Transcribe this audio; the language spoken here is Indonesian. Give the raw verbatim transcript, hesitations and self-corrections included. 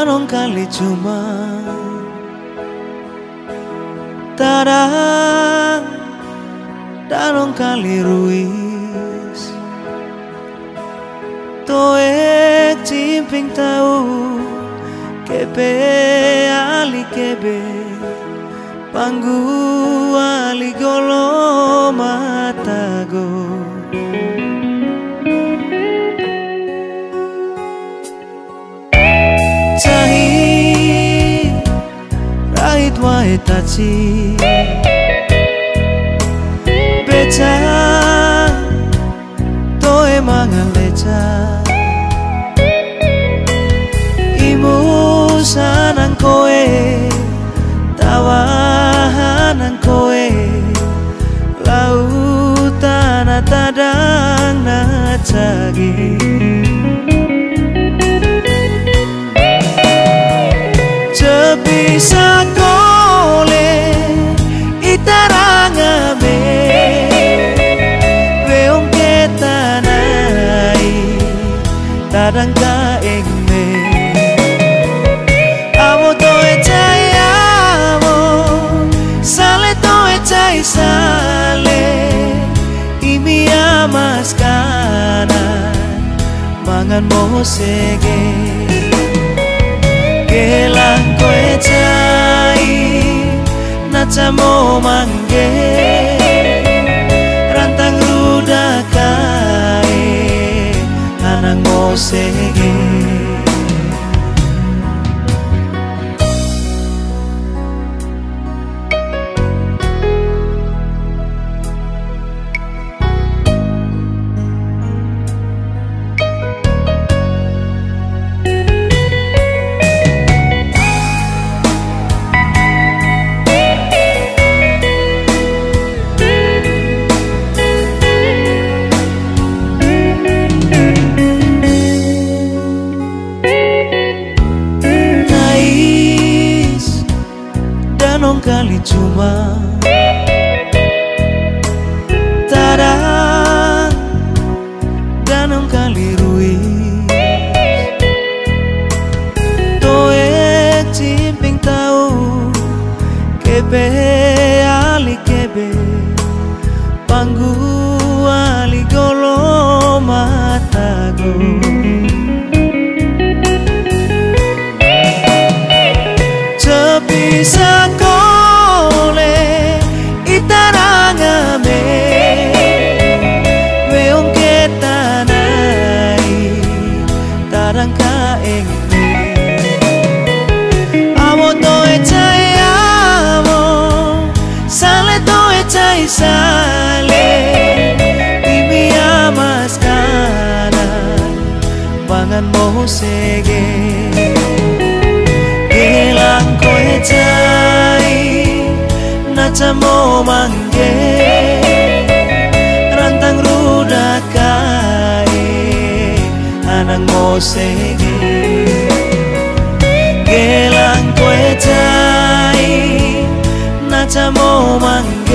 danong kali cuma tarang danong kali ruis toek cimping tahu kebe ali kebe panggu ali golo matago cahi rait wae taci beca toe mangan leca imu sanang koe tawahanan koe lautan tadang na cagi bisa kole itarangame weong ketanai tadang kaing me amo toe cai amo sale toe cai sale imi amas kanan mangan mo sege kelang koe cai nacamo mangge rantang rudakai anang mo sege danong kali cuma tarang danong kali ruis toek cimping tahu kebe ali kebe panggu ali golo matago bisa kole itarangame weong ketanai tarang kaing me amo toe cai amo sale toe cai sale imi amas kanan pangan mo sege kelang koe cai nacamo mangge rantang rudakai anang mo sege kelang koe cai nacamo mangge